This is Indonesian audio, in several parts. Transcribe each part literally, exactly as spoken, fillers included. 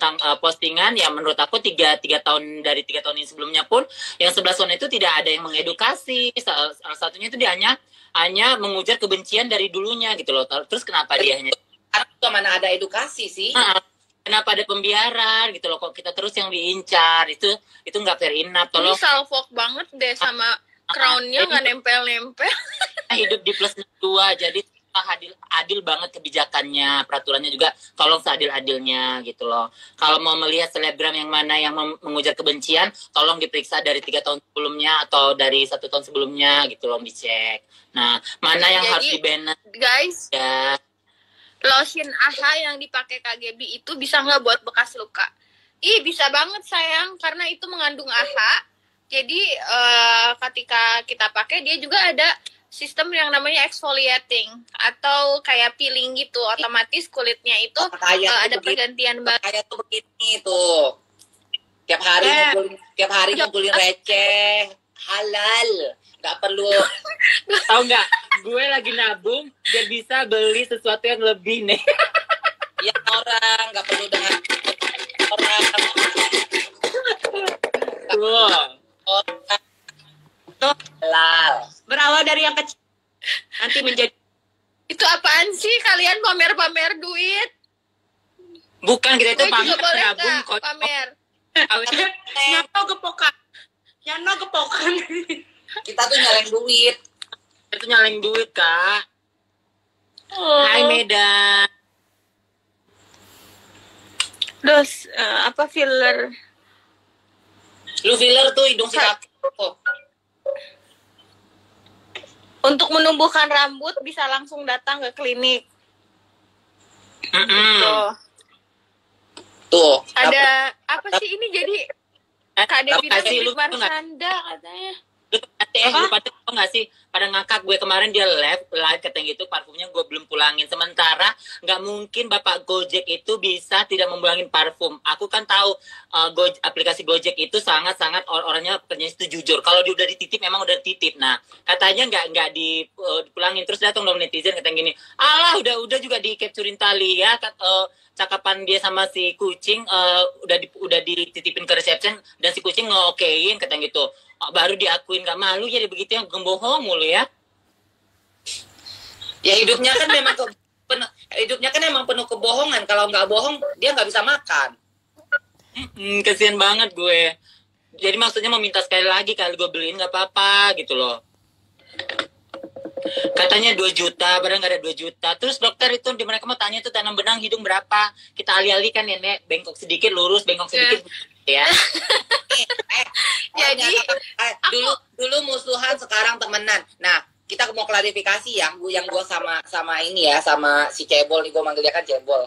tentang uh, postingan yang menurut aku tiga tiga tahun dari tiga tahun ini sebelumnya pun yang sebelah zona itu tidak ada yang mengedukasi. Salah, salah satunya itu dia hanya hanya mengujar kebencian dari dulunya gitu loh. Terus kenapa dia hanya karena mana ada edukasi sih? Nah, kenapa ada pembiaran gitu loh, kok kita terus yang diincar, itu itu nggak fair enough. Tolong. Ini salfok banget deh sama crownnya nggak nempel-nempel. Hidup di plus dua, jadi adil adil banget kebijakannya, peraturannya juga tolong seadil-adilnya gitu loh. Kalau mau melihat selebgram yang mana yang mengujar kebencian, tolong diperiksa dari tiga tahun sebelumnya atau dari satu tahun sebelumnya gitu loh, dicek. Nah, mana yang jadi, harus di-ban? Guys, ya. Lotion A H A yang dipakai Kak Gaby itu bisa nggak buat bekas luka? Ih, bisa banget sayang, karena itu mengandung A H A. Jadi uh, ketika kita pakai, dia juga ada sistem yang namanya exfoliating atau kayak peeling gitu, otomatis kulitnya itu uh, ada pergantian bahan. Kayak tuh begini tuh, tiap hari eh. ngumpulin, tiap hari ngumpulin receh, halal, nggak perlu. Tahu nggak? Gue lagi nabung biar bisa beli sesuatu yang lebih nih. Ya orang nggak perlu dengan orang. Tuh. Tuh halal. Berawal dari yang kecil nanti menjadi. Itu apaan sih kalian pamer-pamer duit? Bukan, kita itu pamer nabung kok. Pamer. Nyano gepokan. Nyano gepokan. Kita tuh nyaleng duit. Itu nyaleng duit, Kak. Oh. Hai Medan. Terus uh, apa filler? Lu filler tuh hidung si kaki. Oh. Untuk menumbuhkan rambut bisa langsung datang ke klinik. Mm -mm. Tuh. Tuh. Ada apa sih ini jadi Kak Devi Bibit Marsanda katanya. Eh, lu pada tau gak sih, pada ngakak gue kemarin dia live, live katanya gitu, parfumnya gue belum pulangin. Sementara gak mungkin Bapak Gojek itu bisa tidak memulangin parfum. Aku kan tahu uh, Go, aplikasi Gojek itu sangat-sangat or orangnya kerjanya itu jujur. Kalau dia udah dititip, memang udah dititip. Nah, katanya gak, gak dipulangin. Terus datang dong netizen katanya gini, alah udah udah juga di capturein tali ya, kat, uh, cakapan dia sama si kucing uh, udah di, udah dititipin ke reception dan si kucing nge-okein katanya gitu. Baru diakuin, gak malu jadi begitu yang gembohong mulu ya. Ya hidupnya kan memang ke, penuh, hidupnya kan emang penuh kebohongan. Kalau nggak bohong dia nggak bisa makan. Hmm, kesian banget gue. Jadi maksudnya meminta sekali lagi kalau gue beliin nggak apa-apa gitu loh. Katanya dua juta, padahal nggak ada dua juta. Terus dokter itu di mereka mau tanya tuh tanam benang hidung berapa? Kita alih-alih kan nenek, bengkok sedikit lurus, bengkok sedikit ya. eh, eh, Jadi eh, dulu dulu musuhan sekarang temenan. Nah, kita mau klarifikasi yang gue yang gue sama sama ini ya, sama si Cebol nih, gue manggil dia kan Cebol.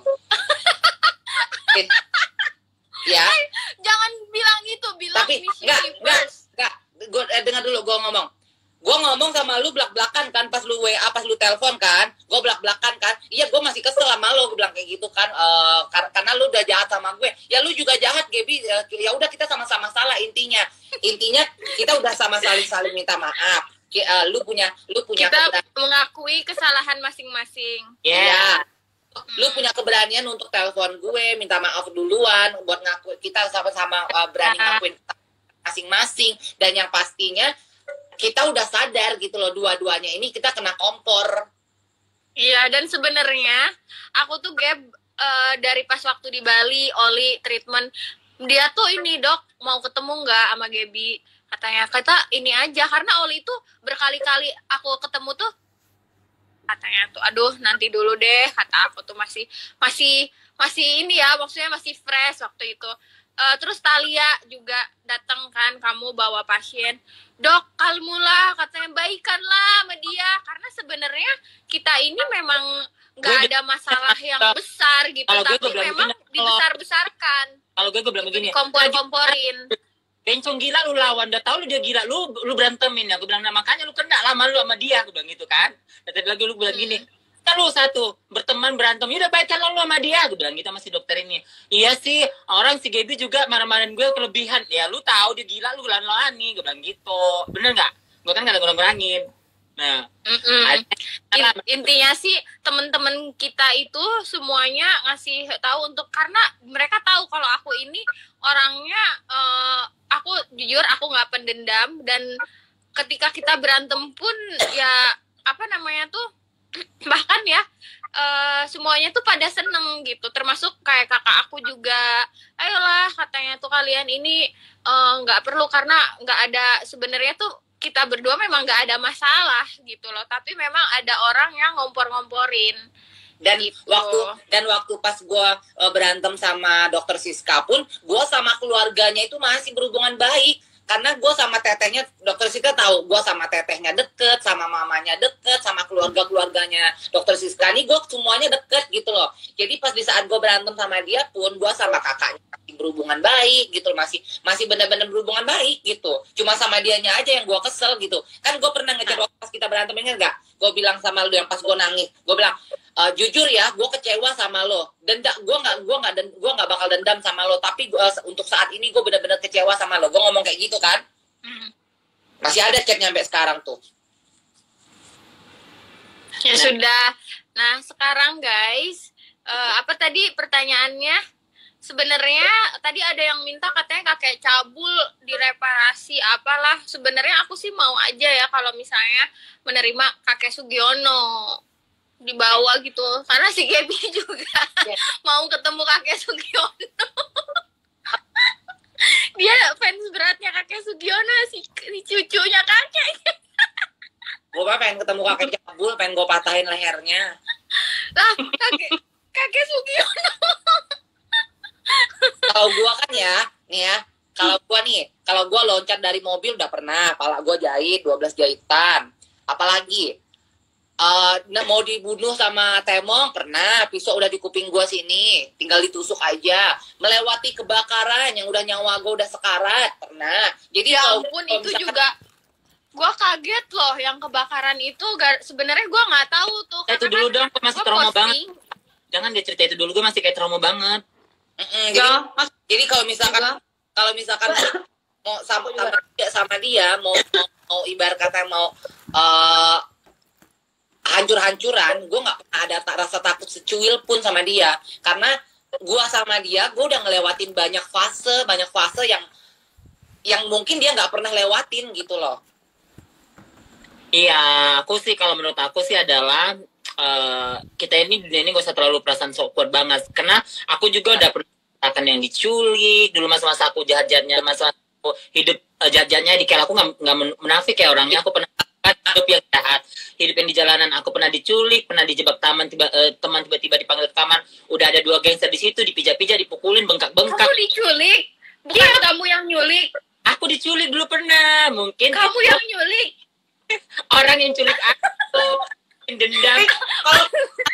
Ya. Ay, jangan bilang itu, bilang tapi enggak, enggak, enggak. Gue eh, dengar dulu gue ngomong. Gue ngomong sama lu belak-belakan kan, pas lu W A, pas lu telepon kan, gue belak-belakan kan. Iya, gue masih kesel sama lu, gue bilang kayak gitu kan, uh, kar karena lu udah jahat sama gue. Ya lu juga jahat, Gaby. Uh, ya udah kita sama-sama salah intinya. Intinya kita udah sama saling-saling minta maaf. Uh, lu punya, lu punya. Kita mengakui kesalahan masing-masing. Ya. Yeah. Lu punya keberanian untuk telepon gue, minta maaf duluan, buat ngaku kita sama-sama uh, berani ngakuin masing-masing. Dan yang pastinya kita udah sadar gitu loh, dua-duanya ini kita kena kompor. Iya, dan sebenarnya aku tuh Gab uh, dari pas waktu di Bali, Oli treatment, dia tuh ini dok mau ketemu nggak sama Gaby? Katanya kata ini aja, karena Oli tuh berkali-kali aku ketemu tuh katanya tuh aduh nanti dulu deh, kata aku tuh masih masih masih ini ya, maksudnya masih fresh waktu itu. Uh, terus Talia juga datang kan, kamu bawa pasien, dok kalmulah katanya, baikanlah sama dia, karena sebenarnya kita ini memang nggak ada masalah yang besar gitu, tapi memang dibesar-besarkan. Kalau gue gue bilang begini, kompor-komporin. Bencong gila lu lawan, udah tahu lu dia gila, lu lu berantemin ya, gue bilang nah, makanya lu kena lama lu sama dia, gue bilang gitu kan. Dan tadi lagi lu bilang hmm. gini, kalau satu berteman berantem, ya udah baik kan lo sama dia, gue bilang gitu sama si dokter ini. Iya sih, orang si Gaby juga marah-marahin gue kelebihan. Ya lu tahu dia gila, lu gelan-gelani, gue bilang gitu. Bener nggak? Gue kan nggak ada ngurang-ngurangin. Nah, mm -mm. In, intinya sih teman-teman kita itu semuanya ngasih tahu untuk, karena mereka tahu kalau ini orangnya uh, aku jujur aku nggak pendendam, dan ketika kita berantem pun ya apa namanya tuh bahkan ya uh, semuanya tuh pada seneng gitu, termasuk kayak kakak aku juga. Ayolah katanya tuh kalian ini nggak uh, perlu, karena nggak ada sebenarnya tuh kita berdua memang nggak ada masalah gitu loh, tapi memang ada orang yang ngompor-ngomporin. Dan gitu. waktu dan waktu pas gue uh, berantem sama dokter Siska pun, gue sama keluarganya itu masih berhubungan baik. Karena gue sama tetehnya, dokter Siska tahu gue sama tetehnya deket, sama mamanya deket, sama keluarga-keluarganya dokter Siska ini gue semuanya deket gitu loh. Jadi pas di saat gue berantem sama dia pun, gue sama kakaknya masih berhubungan baik gitu loh, masih masih benar-benar berhubungan baik gitu. Cuma sama dianya aja yang gue kesel gitu. Kan gue pernah ngejar waktu pas kita berantem, ingat gak? Gue bilang sama lu yang pas gue nangis, gue bilang, Uh, jujur ya, gue kecewa sama lo. Denda, gue nggak, gue nggak, gue nggak bakal dendam sama lo. Tapi gua, uh, untuk saat ini gue benar-benar kecewa sama lo. Gue ngomong kayak gitu kan. Hmm. Masih ada chat nyampe sekarang tuh. Ya nah. Sudah. Nah sekarang guys, uh, apa tadi pertanyaannya? Sebenarnya tadi ada yang minta katanya kakek cabul direparasi apalah. Sebenarnya aku sih mau aja ya kalau misalnya menerima kakek Sugiono dibawa gitu, karena si Gaby juga yeah. mau ketemu kakek Sugiono. Dia fans beratnya kakek Sugiono, si, si cucunya kakek. Gue pengen ketemu kakek cabul, pengen gue patahin lehernya. Lah kakek kakek Sugiono. Kalau gue kan ya, nih ya, kalau gue nih, kalau gue loncat dari mobil udah pernah, pala gue jahit dua belas jahitan. Apalagi Uh, mau dibunuh sama temong pernah, pisau udah di kuping gua sini, tinggal ditusuk aja. Melewati kebakaran yang udah nyawa gua udah sekarat pernah. Jadi ya ampun, itu misalkan, juga gua kaget loh yang kebakaran itu. Sebenarnya gua nggak tahu tuh. Eh, itu dulu dong, masih trauma banget. Jangan dia cerita itu dulu, gua masih kayak trauma banget. Mm-mm, jadi, jadi kalau misalkan kalau misalkan mau sama, sama dia sama dia mau mau, mau ibarat kata mau uh, hancur-hancuran, gue nggak pernah ada tak rasa takut secuil pun sama dia, karena gue sama dia, gue udah ngelewatin banyak fase, banyak fase yang yang mungkin dia nggak pernah lewatin gitu loh. Iya, aku sih kalau menurut aku sih adalah uh, kita ini ini gak usah terlalu perasaan sok kuat banget, karena aku juga udah pernah akan yang diculik dulu, masa-masa aku jahat-jahatnya, masa aku hidup uh, jahat-jahatnya di kayak aku nggak nggak menafik ya orangnya, aku pernah hidup yang jahat, hidup yang di jalanan, aku pernah diculik, pernah dijebak taman, tiba uh, teman tiba-tiba dipanggil ke kamar, udah ada dua gangster di situ, dipijak-pijak, dipukulin, bengkak-bengkak. Kamu diculik? Bukan ya. Kamu yang nyulik? Aku diculik dulu pernah, mungkin. Kamu itu yang nyulik? Orang yang culik aku, dendam. Kalau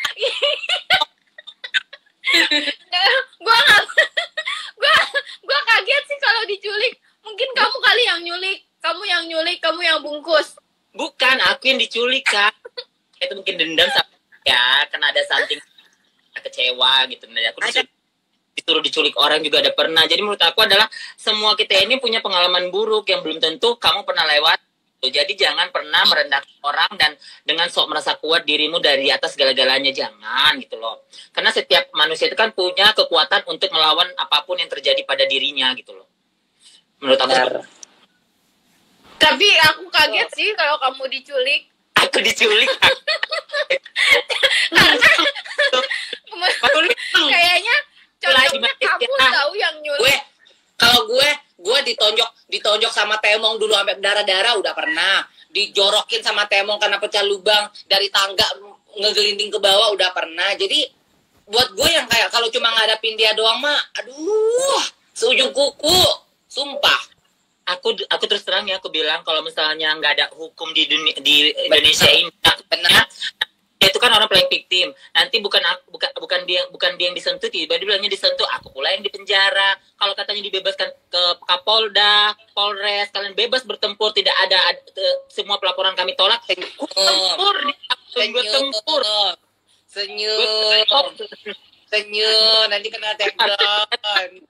gua nggak, gua gua kaget sih kalau diculik. Mungkin kamu kali yang nyulik, kamu yang nyulik, kamu yang bungkus. Bukan, aku yang diculik kan. Itu mungkin dendam sama ya, karena ada something kecewa gitu. Nah, aku diculik, disuruh diculik orang juga ada pernah. Jadi menurut aku adalah semua kita ini punya pengalaman buruk yang belum tentu kamu pernah lewat. Jadi jangan pernah merendahkan orang dan dengan sok merasa kuat dirimu dari atas segala-galanya, jangan gitu loh. Karena setiap manusia itu kan punya kekuatan untuk melawan apapun yang terjadi pada dirinya gitu loh. Menurut aku. Tapi aku kaget oh. sih kalau kamu diculik. Aku diculik. Karena kayaknya contohnya kamu tahu yang nyulik. Gue, kalau gue, gue ditonjok, ditonjok sama temong dulu sampai berdarah-darah udah pernah. Dijorokin sama temong karena pecah lubang dari tangga ngegelinding ke bawah udah pernah. Jadi buat gue yang kayak kalau cuma ngadapin dia doang mah, aduh, seujung kuku, sumpah. Aku aku terus terang ya, aku bilang kalau misalnya nggak ada hukum di dunia, di Indonesia ini, benar, dia itu kan orang paling victim. Nanti bukan aku, bukan bukan dia bukan dia yang disentuh, tiba dia bilangnya disentuh, aku pula yang dipenjara. Kalau katanya dibebaskan ke Kapolda, Polres, kalian bebas bertempur, tidak ada, ada semua pelaporan kami tolak. Tempur, gue tempur. Senyum, senyum, nanti kena tagline.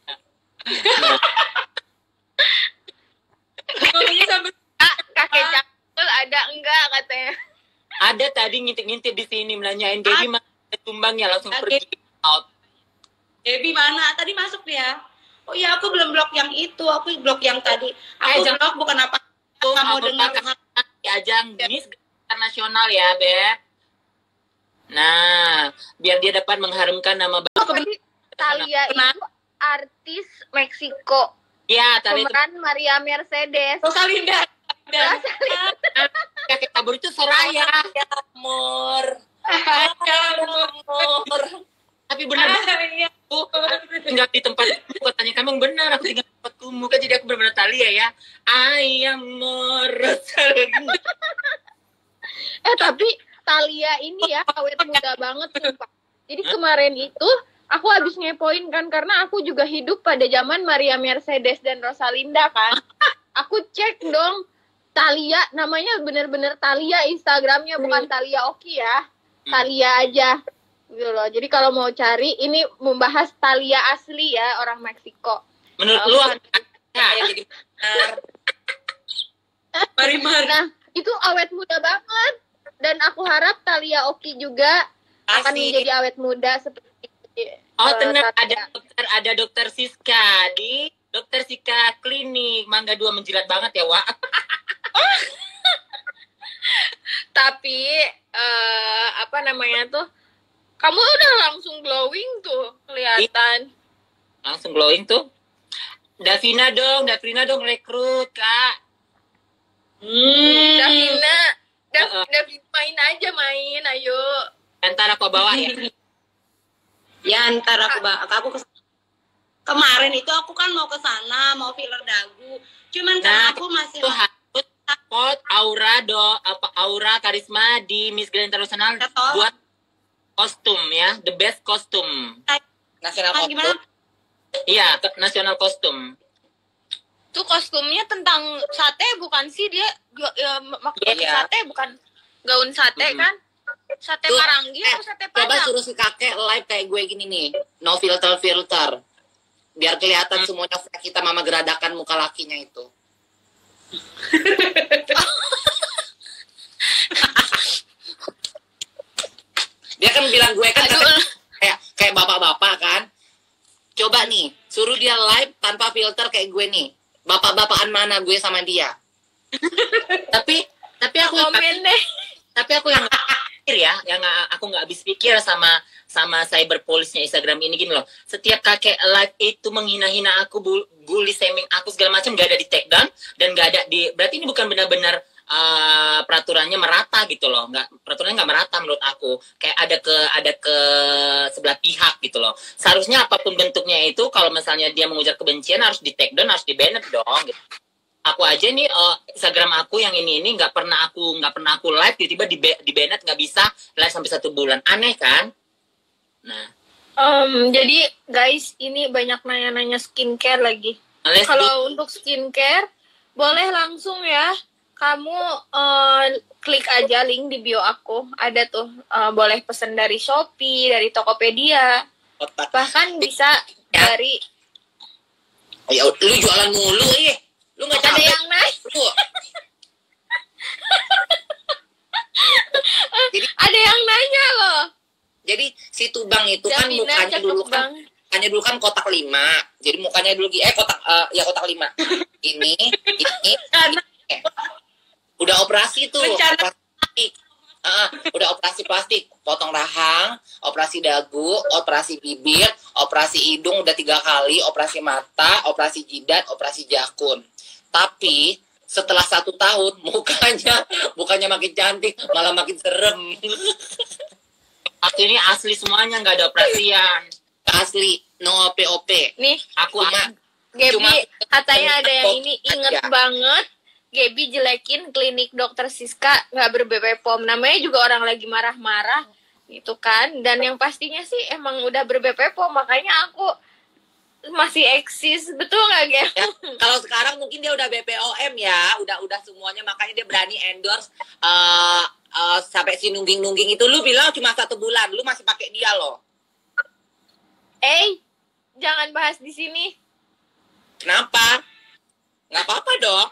Ah, kakek Jakul ada enggak katanya? Ada tadi ngintip-ngintip di sini menanyain Debbie mana tumbangnya, langsung Ade. pergi out. Debbie mana? Tadi masuk dia. Oh ya, aku belum blok yang itu, aku blok yang tadi. Aku Eh, jangan- blok bukan apa. Tuh, Kamu aku dengar pakai di ajang Miss Internasional ya, Beb. Nah, biar dia dapat mengharumkan nama baik. Tapi Thalia itu artis Meksiko. Ya, tadi itu Pemeran Maria Mercedes. Rosalinda. Dan kakek kabur itu Soraya. Amor. Amor. Tapi benar Iya. aku tinggal di tempat katanya kamu benar aku tinggal di tempat kumuh kan jadi aku benar-benar Thalia ya. Ayam Rosalinda. Eh tapi Thalia ini ya awet muda banget sumpah. Jadi kemarin itu aku habis ngepoin kan karena aku juga hidup pada zaman Maria Mercedes dan Rosalinda kan. Aku cek dong Thalia, namanya bener-bener Thalia Instagramnya bukan Thalia Oki ya. Thalia aja. Gitu loh. Jadi kalau mau cari ini membahas Thalia asli ya orang Meksiko. Menurut Oh, lu bukan. Kayak jadi benar. Mari-mari. Nah, itu awet muda banget. Dan aku harap Thalia Oki juga akan Asik. menjadi awet muda seperti Oh eh, tenang, Thalia. ada dokter ada dokter Siska di dokter Siska klinik Mangga dua menjilat banget ya Wak. Tapi eh, apa namanya tuh? Kamu udah langsung glowing tuh kelihatan. Langsung glowing tuh. Davina dong, Davina dong rekrut kak. Hmm. Davina, Dav, Uh-uh. Davina main aja main, ayo. Ntar aku bawa ya. Ya ntar aku ba- aku ke kemarin itu aku kan mau ke sana mau filler dagu. Cuman Nah, karena aku masih Itu harus pot aura do apa aura karisma di Miss Grand International Betul. buat kostum ya, the best kostum. Nasional Ah, gimana? kostum. Iya, ke- nasional kostum. Tuh kostumnya tentang sate bukan sih dia? Gua- Ya, maksudnya Iya. sate bukan gaun sate Mm-mm. kan? Sate Tuh, Marangi eh, atau sate Coba Padang? suruh si kakek live kayak gue gini nih. No filter filter. Biar kelihatan semuanya kita mama geradakan muka lakinya itu. Dia kan bilang gue kan Aduh. katanya kayak kayak bapak-bapak kan. Coba nih, suruh dia live tanpa filter kayak gue nih. Bapak-bapakan mana gue sama dia? Tapi tapi aku Komen deh. tapi aku yang nggak pikir ya, yang nggak- aku nggak habis pikir sama sama cyber police-nya Instagram ini gini loh. Setiap kakek live itu menghina-hina aku, bu- bully, shaming aku segala macam nggak ada di take down dan nggak ada di. Berarti ini bukan benar-benar uh, peraturannya merata gitu loh. Nggak peraturannya nggak merata menurut aku. Kayak ada ke ada ke sebelah pihak gitu loh. Seharusnya apapun bentuknya itu kalau misalnya dia mengujar kebencian harus di take down, harus di banned dong. Gitu. Aku aja nih uh, Instagram aku yang ini ini nggak pernah aku nggak pernah aku live tiba-tiba di di banned nggak bisa live sampai satu bulan aneh kan. Nah, Em, jadi guys, ini banyak nanya-nanya skincare lagi. let's do- Kalau untuk skincare, boleh langsung ya. Kamu eh, klik aja link di bio aku. Ada tuh, eh, boleh pesen dari Shopee, dari Tokopedia. Otak. Bahkan bisa Ya. dari... Ya, lu jualan mulu eh. Lu nggak Ada capek yang naik, lu. Jadi ada yang nanya loh. jadi si Tubang itu kan Davina mukanya cakep dulu kan banget. mukanya dulu kan kotak lima. Jadi mukanya dulu gi- eh kotak eh, ya kotak lima. Ini ini eh, udah operasi tuh. Rencana. Operasi plastik. Ah, udah operasi plastik, potong rahang, operasi dagu, operasi bibir, operasi hidung udah tiga kali, operasi mata, operasi jidat, operasi jakun. Tapi setelah satu tahun mukanya bukannya makin cantik malah makin serem. Waktu ini asli semuanya nggak ada operasian. Asli no O P O P. Nih, Aku Cuma Gaby, Cuma- katanya ada yang ini inget aja. banget. Gaby jelekin klinik dokter Siska nggak ber-B P P O M. Namanya juga orang lagi marah-marah gitu kan. Dan yang pastinya sih emang udah ber-B P P O M, makanya aku masih eksis. Betul nggak, Gap? ya, kalau sekarang mungkin dia udah B P O M ya, udah udah semuanya makanya dia berani endorse eh, eh, sampai si nungging-nungging itu. Lu bilang cuma satu bulan, lu masih pakai dia loh. Eh, jangan bahas di sini. Kenapa? Nggak apa-apa dong.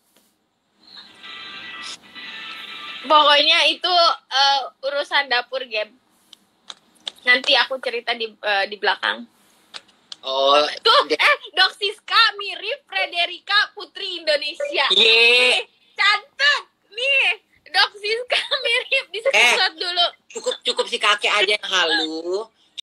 Pokoknya itu eh, urusan dapur, Gap. Nanti aku cerita di eh, di belakang. Oh, Tuh, dia- eh, Dok Siska mirip Frederika Putri Indonesia. Ye. Nih, catat. Nih, Dok Siska mirip. Di screenshot dulu. Cukup cukup si kakek aja yang halu.